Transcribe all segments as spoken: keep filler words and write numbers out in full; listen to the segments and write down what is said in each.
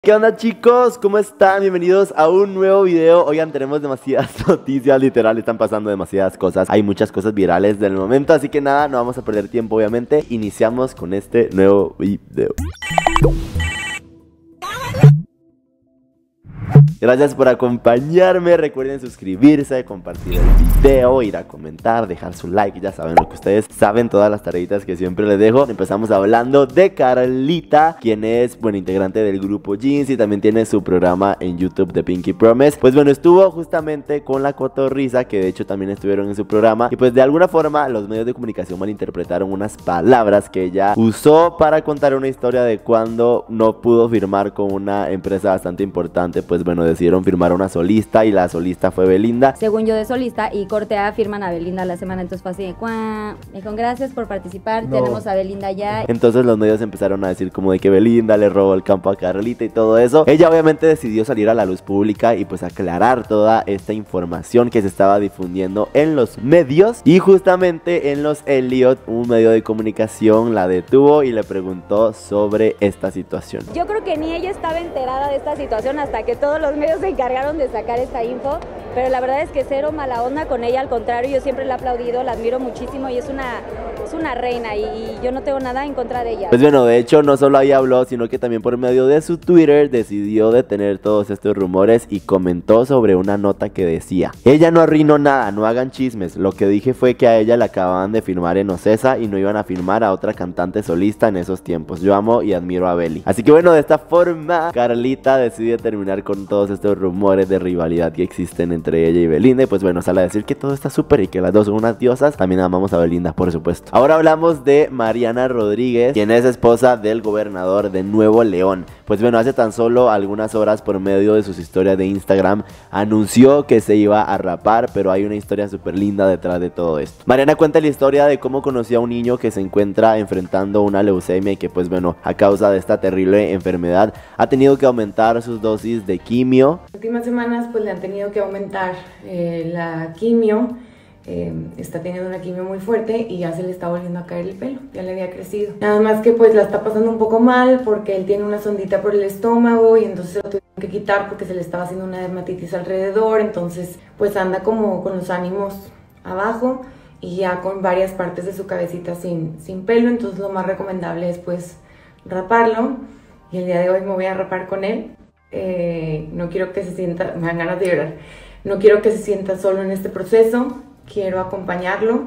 ¿Qué onda, chicos? ¿Cómo están? Bienvenidos a un nuevo video. Oigan, tenemos demasiadas noticias, literal, están pasando demasiadas cosas. Hay muchas cosas virales del momento, así que nada, no vamos a perder tiempo, obviamente. Iniciamos con este nuevo video. Gracias por acompañarme, recuerden suscribirse, compartir el video, ir a comentar, dejar su like, ya saben lo que ustedes saben, todas las tareitas que siempre les dejo. Empezamos hablando de Carlita, quien es, bueno, integrante del grupo Jeans y también tiene su programa en YouTube de Pinky Promise. Pues bueno, estuvo justamente con la Cotorrisa, que de hecho también estuvieron en su programa, y pues de alguna forma los medios de comunicación malinterpretaron unas palabras que ella usó para contar una historia de cuando no pudo firmar con una empresa bastante importante. Pues bueno, decidieron firmar a una solista y la solista fue Belinda. Según yo de solista y corte A firman a Belinda la semana, entonces fue así de ¡cuá! Me dijeron gracias por participar, no. Tenemos a Belinda ya. Entonces los medios empezaron a decir como de que Belinda le robó el campo a Carlita y todo eso. Ella obviamente decidió salir a la luz pública y pues aclarar toda esta información que se estaba difundiendo en los medios. Y justamente en los Elliot, un medio de comunicación la detuvo y le preguntó sobre esta situación. Yo creo que ni ella estaba enterada de esta situación hasta que todos los medios se encargaron de sacar esta info, pero la verdad es que cero mala onda con ella, al contrario, yo siempre la he aplaudido, la admiro muchísimo y es una, es una reina y, y yo no tengo nada en contra de ella. Pues bueno, de hecho no solo ahí habló, sino que también por medio de su Twitter decidió detener todos estos rumores y comentó sobre una nota que decía: ella no arruinó nada, no hagan chismes, lo que dije fue que a ella la acababan de firmar en Ocesa y no iban a firmar a otra cantante solista en esos tiempos. Yo amo y admiro a Beli. Así que bueno, de esta forma Carlita decide terminar con todos estos rumores de rivalidad que existen entre ella y Belinda. Y pues bueno, sale a decir que todo está súper y que las dos son unas diosas. También amamos a Belinda, por supuesto. Ahora hablamos de Mariana Rodríguez, quien es esposa del gobernador de Nuevo León. Pues bueno, hace tan solo algunas horas, por medio de sus historias de Instagram, anunció que se iba a rapar, pero hay una historia súper linda detrás de todo esto. Mariana cuenta la historia de cómo conoció a un niño que se encuentra enfrentando una leucemia y que pues bueno, a causa de esta terrible enfermedad ha tenido que aumentar sus dosis de quimio. Las últimas semanas pues le han tenido que aumentar eh, la quimio. Eh, está teniendo una quimio muy fuerte y ya se le está volviendo a caer el pelo, ya le había crecido. Nada más que pues la está pasando un poco mal porque él tiene una sondita por el estómago y entonces se lo tuvieron que quitar porque se le estaba haciendo una dermatitis alrededor. Entonces pues anda como con los ánimos abajo y ya con varias partes de su cabecita sin, sin pelo. Entonces lo más recomendable es pues raparlo y el día de hoy me voy a rapar con él. Eh, no quiero que se sienta, me dan ganas de llorar, no quiero que se sienta solo en este proceso. Quiero acompañarlo,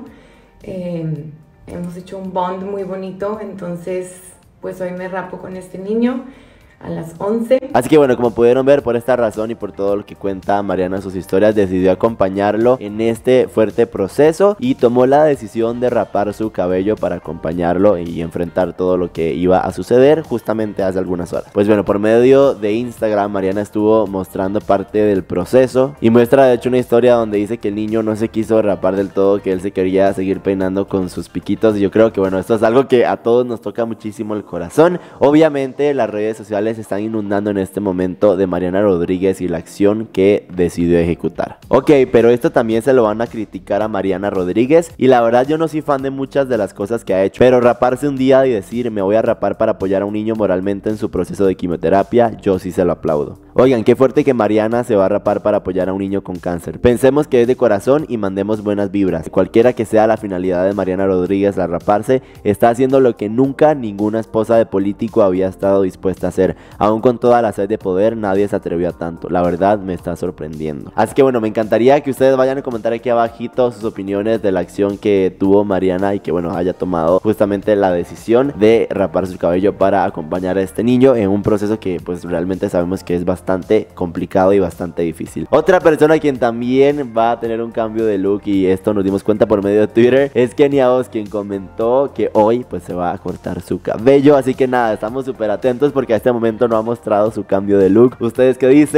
eh, hemos hecho un bond muy bonito, entonces pues hoy me rapo con este niño a las once. Así que bueno, como pudieron ver, por esta razón y por todo lo que cuenta Mariana en sus historias, decidió acompañarlo en este fuerte proceso y tomó la decisión de rapar su cabello para acompañarlo y enfrentar todo lo que iba a suceder justamente hace algunas horas. Pues bueno, por medio de Instagram, Mariana estuvo mostrando parte del proceso y muestra de hecho una historia donde dice que el niño no se quiso rapar del todo, que él se quería seguir peinando con sus piquitos. Y yo creo que bueno, esto es algo que a todos nos toca muchísimo el corazón. Obviamente las redes sociales se están inundando en este momento de Mariana Rodríguez y la acción que decidió ejecutar. Ok, pero esto también se lo van a criticar a Mariana Rodríguez y la verdad yo no soy fan de muchas de las cosas que ha hecho, pero raparse un día y decir me voy a rapar para apoyar a un niño moralmente en su proceso de quimioterapia, yo sí se lo aplaudo. Oigan, qué fuerte que Mariana se va a rapar para apoyar a un niño con cáncer. Pensemos que es de corazón y mandemos buenas vibras. Cualquiera que sea la finalidad de Mariana Rodríguez al raparse, está haciendo lo que nunca ninguna esposa de político había estado dispuesta a hacer. Aún con toda la sed de poder, nadie se atrevió a tanto. La verdad me está sorprendiendo. Así que bueno, me encantaría que ustedes vayan a comentar aquí abajito sus opiniones de la acción que tuvo Mariana y que bueno, haya tomado justamente la decisión de rapar su cabello para acompañar a este niño en un proceso que pues realmente sabemos que es bastante bastante complicado y bastante difícil. Otra persona quien también va a tener un cambio de look, y esto nos dimos cuenta por medio de Twitter, es Kenia Oz, quien comentó que hoy pues se va a cortar su cabello. Así que nada, estamos súper atentos porque a este momento no ha mostrado su cambio de look. ¿Ustedes qué dicen?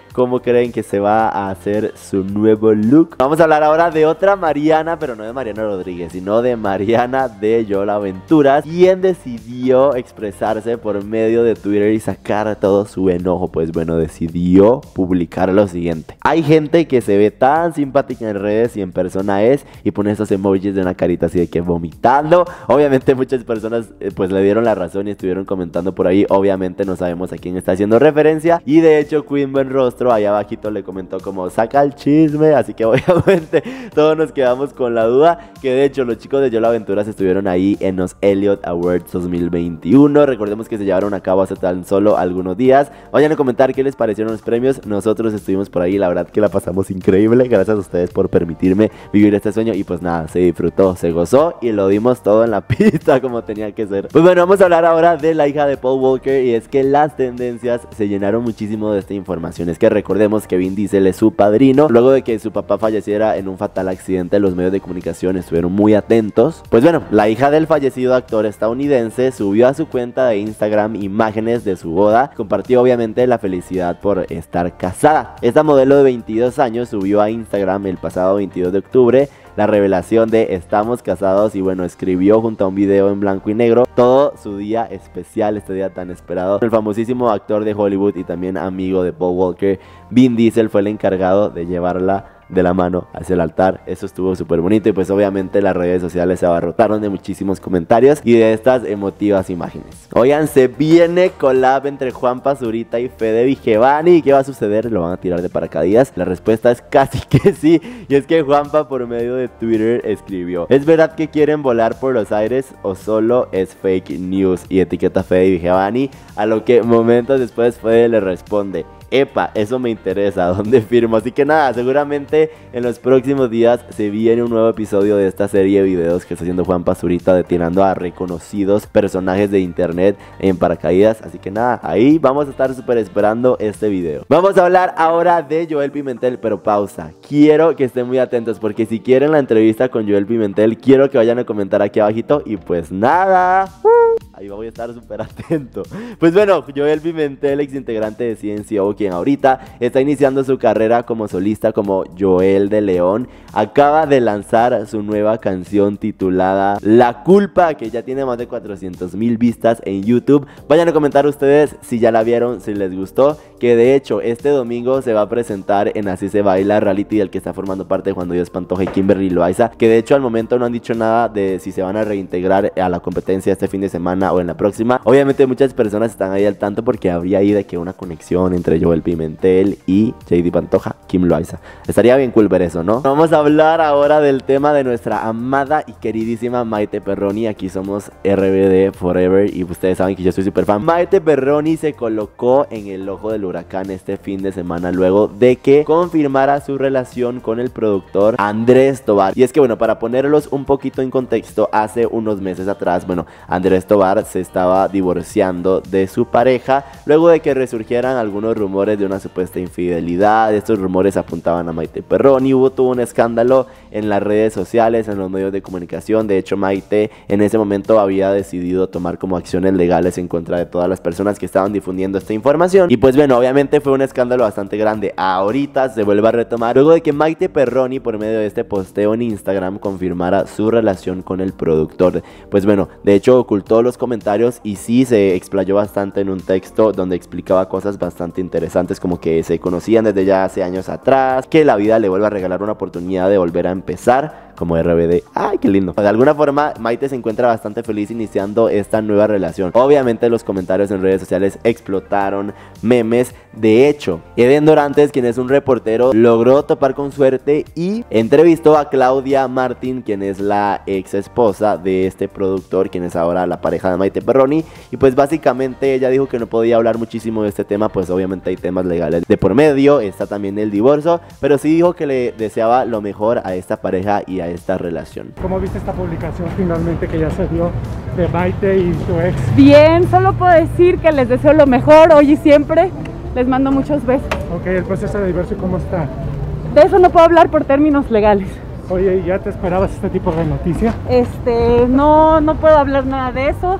cómo creen que se va a hacer su nuevo look. Vamos a hablar ahora de otra Mariana, pero no de Mariana Rodríguez, sino de Mariana de Yola Aventuras, quien decidió expresarse por medio de Twitter y sacar todo su enojo. Pues bueno, decidió publicar lo siguiente: hay gente que se ve tan simpática en redes y en persona es, y pone esos emojis de una carita así de que vomitando. Obviamente muchas personas eh, pues le dieron la razón y estuvieron comentando por ahí. Obviamente no sabemos a quién está haciendo referencia, y de hecho Queen Buen Rostro ahí abajito le comentó como saca el chisme, así que obviamente todos nos quedamos con la duda. Que de hecho los chicos de Yola Aventuras estuvieron ahí en los Elliot Awards dos mil veintiuno. Recordemos que se llevaron a cabo hace tan solo algunos días. Vayan a comentar qué les parecieron los premios. Nosotros estuvimos por ahí, la verdad que la pasamos increíble. Gracias a ustedes por permitirme vivir este sueño. Y pues nada, se disfrutó, se gozó y lo dimos todo en la pista como tenía que ser. Pues bueno, vamos a hablar ahora de la hija de Paul Walker, y es que las tendencias se llenaron muchísimo de esta información. Es que recordemos que Vin Diesel es su padrino. Luego de que su papá falleciera en un fatal accidente, los medios de comunicación estuvieron muy atentos. Pues bueno, la hija del fallecido actor estadounidense subió a su cuenta de Instagram imágenes de su boda. Compartió obviamente la felicidad por estar casada. Esta modelo de veintidós años subió a Instagram el pasado veintidós de octubre la revelación de estamos casados, y bueno, escribió junto a un video en blanco y negro todo su día especial, este día tan esperado. El famosísimo actor de Hollywood y también amigo de Paul Walker, Vin Diesel, fue el encargado de llevarla de la mano hacia el altar. Eso estuvo súper bonito, y pues obviamente las redes sociales se abarrotaron de muchísimos comentarios y de estas emotivas imágenes. Oigan, se viene collab entre Juan Pazurita y Fede Vigevani. ¿Qué va a suceder? ¿Lo van a tirar de paracaídas? La respuesta es casi que sí, y es que Juanpa por medio de Twitter escribió: ¿es verdad que quieren volar por los aires o solo es fake news? Y etiqueta a Fede Vigevani, a lo que momentos después Fede le responde: epa, eso me interesa, ¿dónde firmo? Así que nada, seguramente en los próximos días se viene un nuevo episodio de esta serie de videos que está haciendo Juan Pazurita, detirando a reconocidos personajes de internet en paracaídas. Así que nada, ahí vamos a estar súper esperando este video. Vamos a hablar ahora de Joel Pimentel, pero pausa. Quiero que estén muy atentos, porque si quieren la entrevista con Joel Pimentel, quiero que vayan a comentar aquí abajito. Y pues nada, ahí voy a estar súper atento. Pues bueno, Joel Pimentel, ex integrante de C N C O, quien ahorita está iniciando su carrera como solista como Joel de León, acaba de lanzar su nueva canción titulada La Culpa, que ya tiene más de cuatrocientas mil vistas en YouTube. Vayan a comentar ustedes si ya la vieron, si les gustó, que de hecho este domingo se va a presentar en Así se baila, reality del que está formando parte Juan Dios Pantoja y Kimberly Loaiza, que de hecho al momento no han dicho nada de si se van a reintegrar a la competencia este fin de semana o en la próxima. Obviamente muchas personas están ahí al tanto, porque habría ahí de que una conexión entre Joel Pimentel y J D Pantoja, Kim Loaiza. Estaría bien cool ver eso, ¿no? Vamos a hablar ahora del tema de nuestra amada y queridísima Maite Perroni. Aquí somos R B D Forever y ustedes saben que yo soy súper fan. Maite Perroni se colocó en el ojo del huracán este fin de semana luego de que confirmara su relación con el productor Andrés Tobar. Y es que bueno, para ponerlos un poquito en contexto, hace unos meses atrás, bueno, Andrés Tobar se estaba divorciando de su pareja luego de que resurgieran algunos rumores de una supuesta infidelidad. Estos rumores apuntaban a Maite Perroni. Hubo todo un escándalo en las redes sociales, en los medios de comunicación. De hecho, Maite en ese momento había decidido tomar como acciones legales en contra de todas las personas que estaban difundiendo esta información. Y pues bueno, obviamente fue un escándalo bastante grande. Ahorita se vuelve a retomar luego de que Maite Perroni, por medio de este posteo en Instagram, confirmara su relación con el productor. Pues bueno, de hecho ocultó los comentarios y sí se explayó bastante en un texto donde explicaba cosas bastante interesantes, como que se conocían desde ya hace años atrás, que la vida le vuelve a regalar una oportunidad de volver a empezar como R B D. ¡Ay, qué lindo! De alguna forma, Maite se encuentra bastante feliz iniciando esta nueva relación. Obviamente los comentarios en redes sociales explotaron, memes. De hecho, Eden Dorantes, quien es un reportero, logró topar con suerte y entrevistó a Claudia Martín, quien es la ex esposa de este productor, quien es ahora la pareja de Maite Perroni. Y pues básicamente ella dijo que no podía hablar muchísimo de este tema, pues obviamente hay temas legales de por medio, está también el divorcio, pero sí dijo que le deseaba lo mejor a esta pareja y a esta relación. ¿Cómo viste esta publicación finalmente que ya se dio de Maite y tu ex? Bien, solo puedo decir que les deseo lo mejor hoy y siempre. Les mando muchos besos. Ok, el proceso de divorcio, ¿cómo está? De eso no puedo hablar por términos legales. Oye, ¿ya te esperabas este tipo de noticia? Este, no, no puedo hablar nada de eso.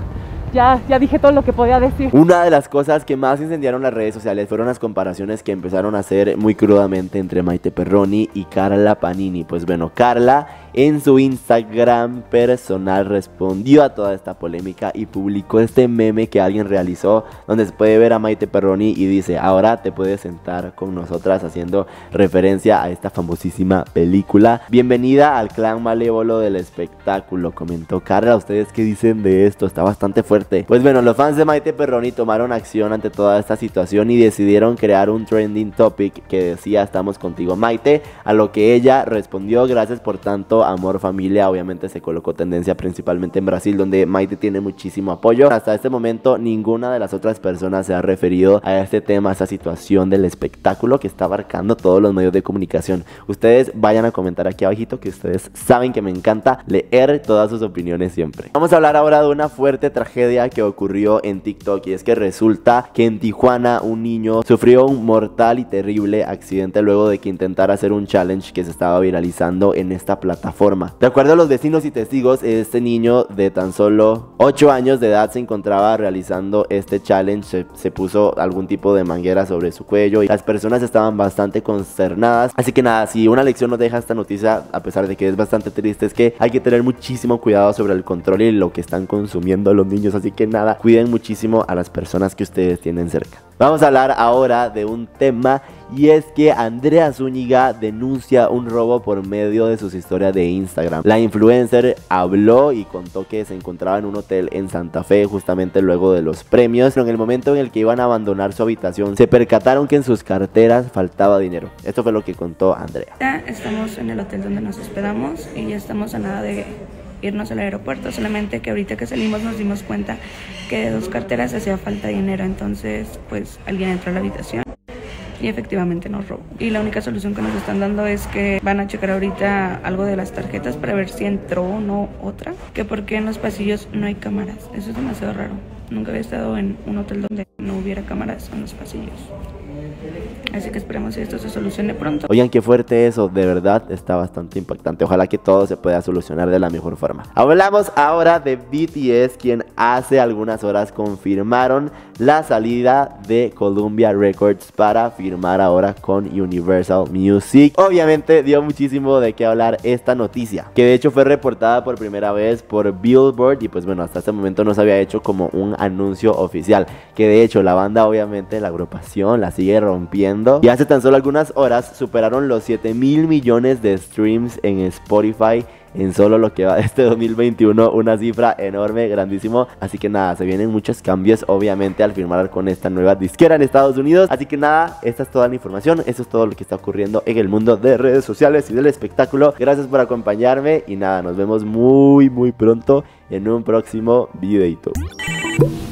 ya, ya dije todo lo que podía decir. Una de las cosas que más incendiaron las redes sociales fueron las comparaciones que empezaron a hacer muy crudamente entre Maite Perroni y Carla Panini. Pues bueno, Carla en su Instagram personal respondió a toda esta polémica y publicó este meme que alguien realizó, donde se puede ver a Maite Perroni y dice: ahora te puedes sentar con nosotras, haciendo referencia a esta famosísima película. Bienvenida al clan malévolo del espectáculo, comentó Carla. ¿Ustedes qué dicen de esto? Está bastante fuerte. Pues bueno, los fans de Maite Perroni tomaron acción ante toda esta situación y decidieron crear un trending topic que decía: estamos contigo, Maite, a lo que ella respondió: gracias por tanto amor, familia. Obviamente se colocó tendencia principalmente en Brasil, donde Maite tiene muchísimo apoyo. Hasta este momento ninguna de las otras personas se ha referido a este tema, a esta situación del espectáculo que está abarcando todos los medios de comunicación. Ustedes vayan a comentar aquí abajito, que ustedes saben que me encanta leer todas sus opiniones siempre. Vamos a hablar ahora de una fuerte tragedia que ocurrió en TikTok, y es que resulta que en Tijuana un niño sufrió un mortal y terrible accidente luego de que intentara hacer un challenge que se estaba viralizando en esta plataforma. De acuerdo a los vecinos y testigos, este niño de tan solo ocho años de edad se encontraba realizando este challenge. Se, se puso algún tipo de manguera sobre su cuello y las personas estaban bastante consternadas. Así que nada, si una lección nos deja esta noticia, a pesar de que es bastante triste, es que hay que tener muchísimo cuidado sobre el control y lo que están consumiendo los niños. Así que nada, cuiden muchísimo a las personas que ustedes tienen cerca. Vamos a hablar ahora de un tema, y es que Andrea Zúñiga denuncia un robo por medio de sus historias de Instagram. La influencer habló y contó que se encontraba en un hotel en Santa Fe justamente luego de los premios, pero en el momento en el que iban a abandonar su habitación se percataron que en sus carteras faltaba dinero. Esto fue lo que contó Andrea. Estamos en el hotel donde nos hospedamos y ya estamos a nada de irnos al aeropuerto, solamente que ahorita que salimos nos dimos cuenta que de dos carteras hacía falta dinero. Entonces pues alguien entró a la habitación y efectivamente nos robó. Y la única solución que nos están dando es que van a checar ahorita algo de las tarjetas para ver si entró o no otra. Que porque en los pasillos no hay cámaras. Eso es demasiado raro. Nunca había estado en un hotel donde no hubiera cámaras en los pasillos. Así que esperemos que esto se solucione pronto. Oigan, qué fuerte eso, de verdad está bastante impactante. Ojalá que todo se pueda solucionar de la mejor forma. Hablamos ahora de B T S, quien hace algunas horas confirmaron la salida de Columbia Records para firmar ahora con Universal Music. Obviamente dio muchísimo de qué hablar esta noticia, que de hecho fue reportada por primera vez por Billboard, y pues bueno, hasta este momento no se había hecho como un anuncio oficial, que de hecho la banda, obviamente la agrupación, la sigue rompiendo. Y hace tan solo algunas horas superaron los siete mil millones de streams en Spotify en solo lo que va de este dos mil veintiuno, una cifra enorme, grandísimo. Así que nada, se vienen muchos cambios obviamente al firmar con esta nueva disquera en Estados Unidos. Así que nada, esta es toda la información, eso es todo lo que está ocurriendo en el mundo de redes sociales y del espectáculo. Gracias por acompañarme y nada, nos vemos muy muy pronto en un próximo videito.